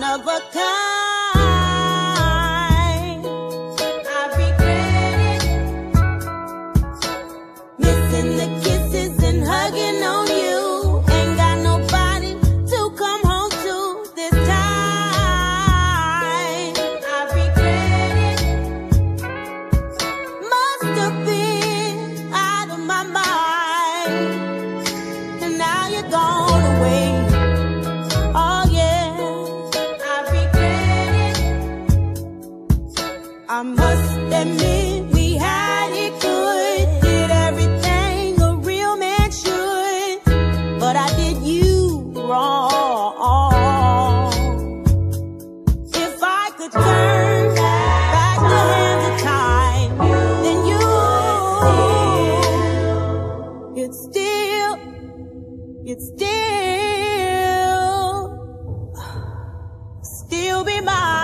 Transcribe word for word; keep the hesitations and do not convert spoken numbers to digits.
of a kind. I regret it, missing the kisses and hugging on you. Ain't got nobody to come home to this time. I regret it, must have been out of my mind. And now you're gone away. Oh yeah, I regret it. I must admit we had it good, did everything a real man should, but I did you wrong. If I could turn back the hands of time, then you, you'd still, you'd still, still be mine.